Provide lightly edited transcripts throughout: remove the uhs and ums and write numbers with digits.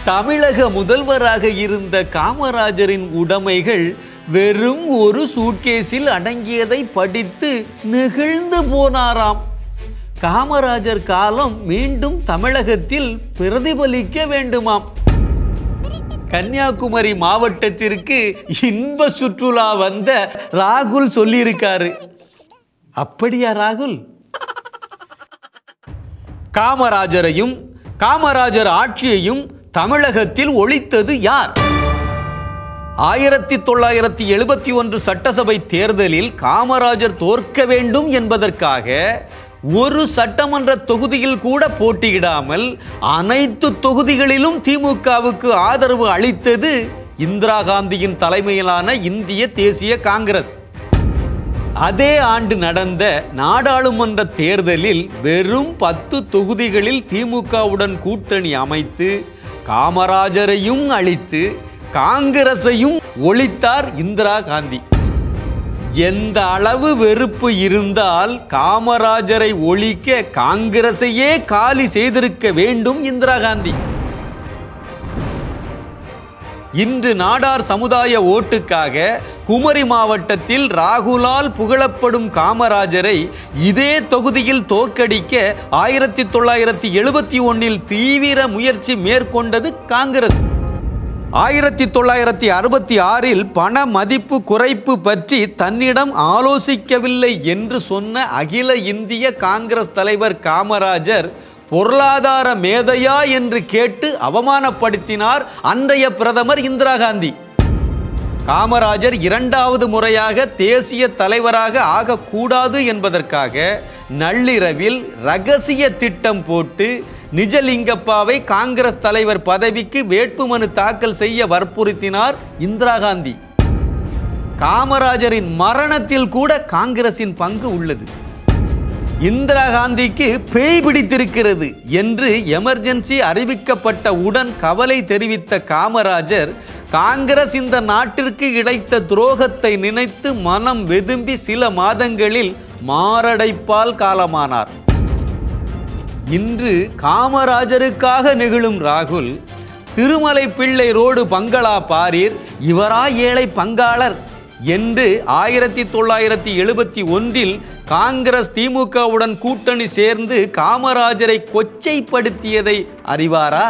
தமிழக முதல்வராக இருந்த காமராஜரின் உடைமைகள் வெறும் ஒரு சூட்கேஸில் அடங்கியதை படித்து நெகிழ்ந்து போனாராம். காமராஜர் காலம் மீண்டும் தமிழகத்தில் பிரதிபலிக்க வேண்டுமாம். கன்னியாகுமரி மாவட்டத்திற்கு இன்ப சுற்றுலா வந்த ராகுல் சொல்லியிருக்காரு. அப்படியா ராகுல்? காமராஜரையும் காமராஜர் ஆட்சியையும் தமிழகத்தில் ஒழித்தது யார்? 1971 சட்டசபை தேர்தலில் காமராஜர் தோற்க வேண்டும் என்பதற்காக ஒரு சட்டமன்ற தொகுதியில் கூட போட்டியிடாமல் அனைத்து தொகுதிகளிலும் திமுகவுக்கு ஆதரவு அளித்தது இந்திரா காந்தியின் தலைமையிலான இந்திய தேசிய காங்கிரஸ். அதே ஆண்டு நடந்த நாடாளுமன்ற தேர்தலில் வெறும் 10 தொகுதிகளில் திமுகவுடன் கூட்டணி அமைத்து காமராஜரையும் அழித்து காங்கிரஸையும் ஒழித்தார் இந்திரா காந்தி. எந்த அளவு வெறுப்பு இருந்தால் காமராஜரை ஒழிக்க காங்கிரஸையே காலி செய்திருக்க வேண்டும் இந்திரா காந்தி. இன்று நாடார் சமுதாய ஓட்டுக்காக குமரி மாவட்டத்தில் ராகுலால் புகழப்படும் காமராஜரை இதே தொகுதியில் தோற்கடிக்க 1971 தீவிர முயற்சி மேற்கொண்டது காங்கிரஸ். 1966 பண மதிப்பு குறைப்பு பற்றி தன்னிடம் ஆலோசிக்கவில்லை என்று சொன்ன அகில இந்திய காங்கிரஸ் தலைவர் காமராஜர் பொருளாதார மேதையா என்று கேட்டு அவமானப்படுத்தினார் அன்றைய பிரதமர் இந்திரா காந்தி. காமராஜர் 2வது முறையாக தேசிய தலைவராக ஆகக்கூடாது என்பதற்காக நள்ளிரவில் ரகசிய திட்டம் போட்டு நிஜலிங்கப்பாவை காங்கிரஸ் தலைவர் பதவிக்கு வேட்புமனு தாக்கல் செய்ய வற்புறுத்தினார் இந்திரா காந்தி. காமராஜரின் மரணத்தில் கூட காங்கிரசின் பங்கு உள்ளது. இந்திரா காந்திக்கு பேய் பிடித்திருக்கிறது என்று எமர்ஜென்சி அறிவிக்கப்பட்ட உடன் கவலை தெரிவித்த காமராஜர் காங்கிரஸ் இந்த நாட்டிற்கு இழைத்த துரோகத்தை நினைத்து மனம் வெதும்பி சில மாதங்களில் மாரடைப்பால் காலமானார். இன்று காமராஜருக்காக நெகிழும் ராகுல் திருமலை பிள்ளை ரோடு பங்களா பாரீர், இவரா ஏழை பங்காளர் என்று 1971 காங்கிரஸ் திமுகவுடன் கூட்டணி சேர்ந்து காமராஜரை கொச்சைப்படுத்தியதை அறிவாரா?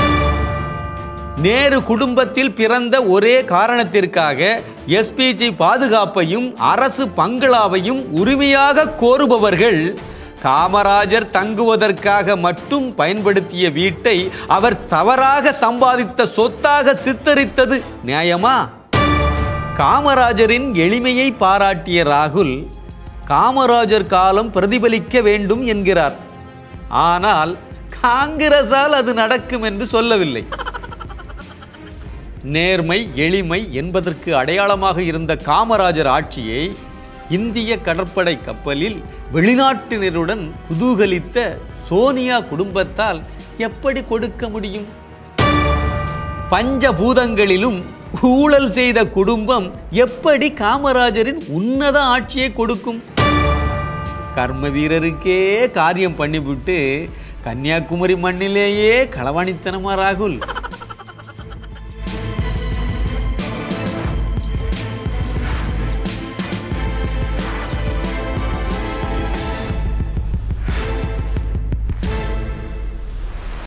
நேரு குடும்பத்தில் பிறந்த ஒரே காரணத்திற்காக எஸ்பிஜி பாதுகாப்பையும் அரசு பங்களாவையும் உரிமையாக கோருபவர்கள் காமராஜர் தங்குவதற்காக மட்டும் பயன்படுத்திய வீட்டை அவர் தவறாக சம்பாதித்த சொத்தாக சித்தரித்தது நியாயமா? காமராஜரின் எளிமையை பாராட்டிய ராகுல் காமராஜர் காலம் பிரதிபலிக்க வேண்டும் என்கிறார். ஆனால் காங்கிரஸால் அது நடக்கும் என்று சொல்லவில்லை. நேர்மை எளிமை என்பதற்கு அடையாளமாக இருந்த காமராஜர் ஆட்சியை இந்திய கடற்படை கப்பலில் வெளிநாட்டினருடன் குதூகலித்த சோனியா குடும்பத்தால் எப்படி கொடுக்க முடியும்? பஞ்சபூதங்களிலும் ஊழல் செய்த குடும்பம் எப்படி காமராஜரின் உன்னத ஆட்சியை கொடுக்கும்? கர்ம வீரருக்கே காரியம் பண்ணிவிட்டு கன்னியாகுமரி மண்ணிலேயே களவாணித்தனமா ராகுல்?